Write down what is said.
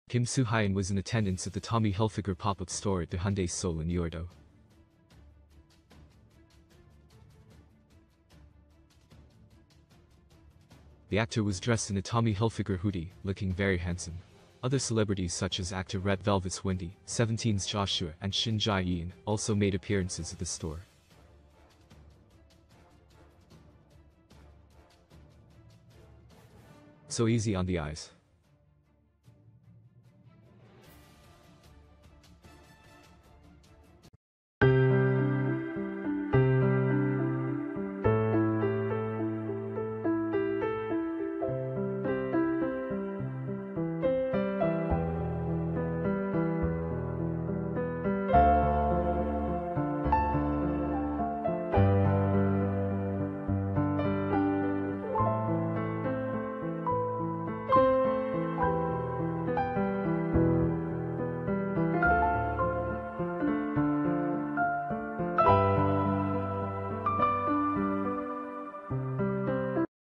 Soo Hyun was in attendance at the Tommy Hilfiger pop-up store at the Hyundai Seoul in Yeouido. The actor was dressed in a Tommy Hilfiger hoodie, looking very handsome. Other celebrities such as actor Red Velvet's Wendy, 17's Joshua and Shin Jae-in also made appearances at the store. So easy on the eyes.